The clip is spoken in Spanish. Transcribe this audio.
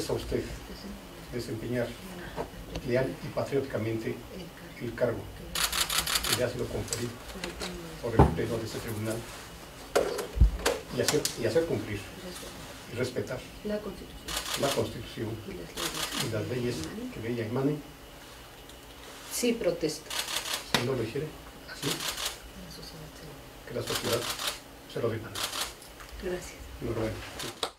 a usted desempeñar leal y patrióticamente el cargo que le ha sido conferido por el Pleno de este tribunal y hacer cumplir y respetar la Constitución y las leyes que de ella emanen. Sí, protesto. Si no lo hiciere así, que la sociedad se lo demanda. Gracias. Enhorabuena.